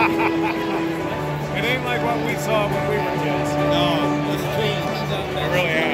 It ain't like what we saw when we were kids. No, it's changed. It really has.